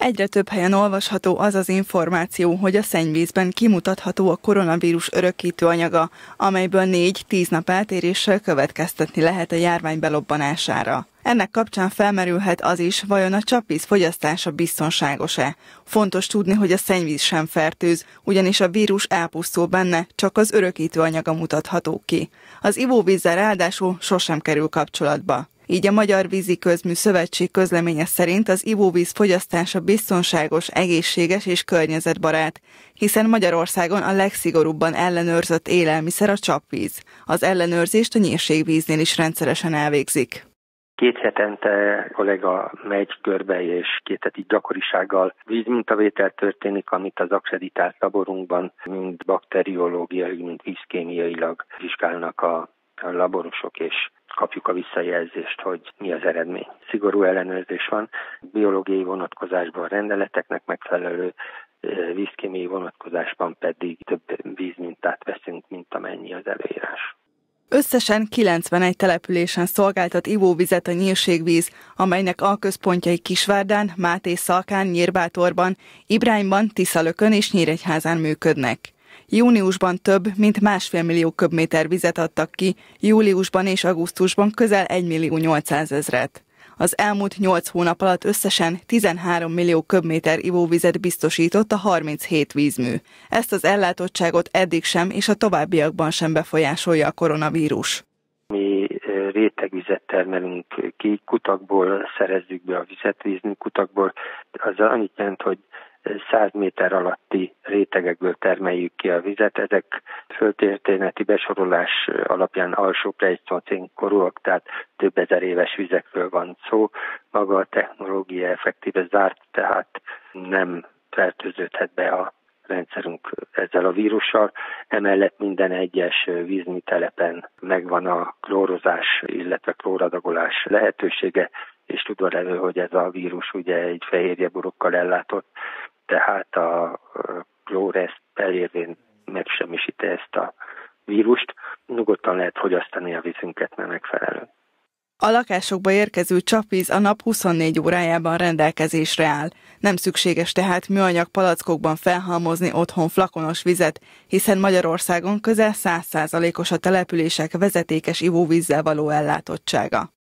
Egyre több helyen olvasható az az információ, hogy a szennyvízben kimutatható a koronavírus örökítő anyaga, amelyből 4-10 nap eltéréssel következtetni lehet a járvány belobbanására. Ennek kapcsán felmerülhet az is, vajon a csapvíz fogyasztása biztonságos-e. Fontos tudni, hogy a szennyvíz sem fertőz, ugyanis a vírus elpusztul benne, csak az örökítő anyaga mutatható ki. Az ivóvízzel ráadásul sosem kerül kapcsolatba. Így a Magyar Vízi Közmű Szövetség közleménye szerint az ivóvíz fogyasztása biztonságos, egészséges és környezetbarát, hiszen Magyarországon a legszigorúbban ellenőrzött élelmiszer a csapvíz. Az ellenőrzést a nyírségvíznél is rendszeresen elvégzik. 2 hetente kollega megy körbe, és 2 heti gyakorisággal vízmintavétel történik, amit az akkreditált laborunkban mind bakteriológiai, mind vízkémiailag vizsgálnak a laborosok, és kapjuk a visszajelzést, hogy mi az eredmény. Szigorú ellenőrzés van, biológiai vonatkozásban rendeleteknek megfelelő, vízkémiai vonatkozásban pedig több vízmintát veszünk, mint amennyi az előírás. Összesen 91 településen szolgáltat ivóvizet a Nyírségvíz, amelynek alközpontjai Kisvárdán, Mátészalkán, Nyírbátorban, Ibrányban, Tiszalökön és Nyíregyházán működnek. Júniusban több mint 1,5 millió köbméter vizet adtak ki, júliusban és augusztusban közel 1.800.000. Az elmúlt 8 hónap alatt összesen 13 millió köbméter ivóvizet biztosított a 37 vízmű. Ezt az ellátottságot eddig sem és a továbbiakban sem befolyásolja a koronavírus. Mi rétegvizet termelünk ki, kutakból szerezzük be a vizet, vízmű kutakból. Az annyit jelent, hogy 100 méter alatti rétegekből termeljük ki a vizet. Ezek földtörténeti besorolás alapján alsó pleistocén korúak, tehát több ezer éves vizekről van szó. Maga a technológia effektíve zárt, tehát nem fertőződhet be a rendszerünk ezzel a vírussal. Emellett minden egyes vízműtelepen megvan a klórozás, illetve klóradagolás lehetősége, és tudva levő, hogy ez a vírus ugye egy fehérjeborokkal ellátott, tehát a klór ezt elérvén megsemmisíti ezt a vírust. Nyugodtan lehet fogyasztani a vízünket, mert megfelelő. A lakásokba érkező csapvíz a nap 24 órájában rendelkezésre áll. Nem szükséges tehát műanyag palackokban felhalmozni otthon flakonos vizet, hiszen Magyarországon közel 100%-os a települések vezetékes ivóvízzel való ellátottsága.